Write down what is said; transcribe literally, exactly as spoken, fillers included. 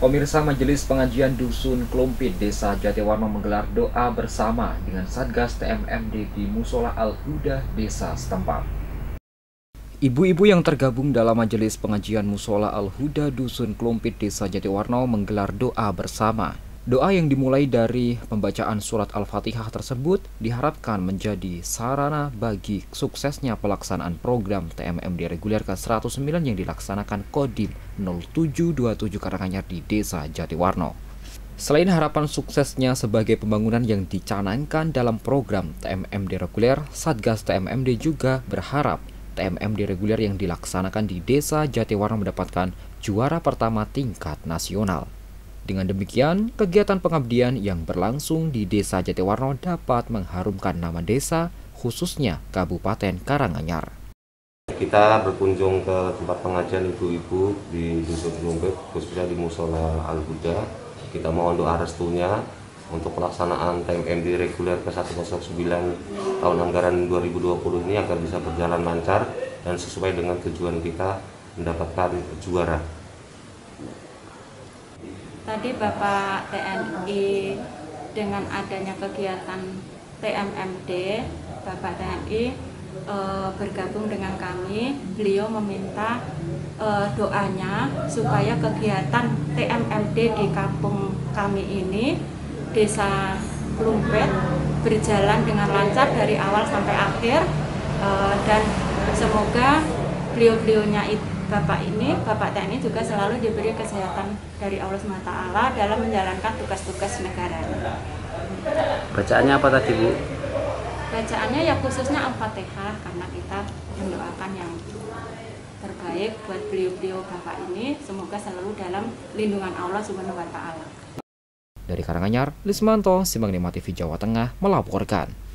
Pemirsa, Majelis Pengajian Dusun Klumpit Desa Jatiwarna menggelar doa bersama dengan Satgas T M M D di Musola Al-Huda Desa setempat. Ibu-ibu yang tergabung dalam Majelis Pengajian Musola Al-Huda Dusun Klumpit Desa Jatiwarna menggelar doa bersama. Doa yang dimulai dari pembacaan surat Al-Fatihah tersebut diharapkan menjadi sarana bagi suksesnya pelaksanaan program T M M D reguler ke seratus sembilan yang dilaksanakan Kodim nol tujuh dua tujuh Karanganyar di Desa Jatiwarna. Selain harapan suksesnya sebagai pembangunan yang dicanangkan dalam program T M M D reguler, Satgas T M M D juga berharap T M M D reguler yang dilaksanakan di Desa Jatiwarna mendapatkan juara pertama tingkat nasional. Dengan demikian, kegiatan pengabdian yang berlangsung di Desa Jatiwarna dapat mengharumkan nama desa, khususnya Kabupaten Karanganyar. Kita berkunjung ke tempat pengajian ibu-ibu di Dusun Klumpit, khususnya di Musola Al-Huda. Kita mohon doa restunya untuk pelaksanaan T M M D reguler ke seratus sembilan tahun anggaran dua ribu dua puluh ini agar bisa berjalan lancar dan sesuai dengan tujuan kita mendapatkan juara. Tadi Bapak T N I dengan adanya kegiatan T M M D, Bapak T N I e, bergabung dengan kami. Beliau meminta e, doanya supaya kegiatan T M M D di kampung kami ini, Desa Klumpit, berjalan dengan lancar dari awal sampai akhir, e, dan semoga beliau-beliaunya itu Bapak ini, Bapak T N I juga selalu diberi kesehatan dari Allah subhanahu wa taala dalam menjalankan tugas-tugas negara. Bacaannya apa tadi, Bu? Bacaannya ya khususnya Al-Fatihah, karena kita mendoakan yang terbaik buat beliau-beliau Bapak ini, semoga selalu dalam lindungan Allah subhanahu wa taala. Dari Karanganyar, Lismanto, Simbang Lima T V Jawa Tengah melaporkan.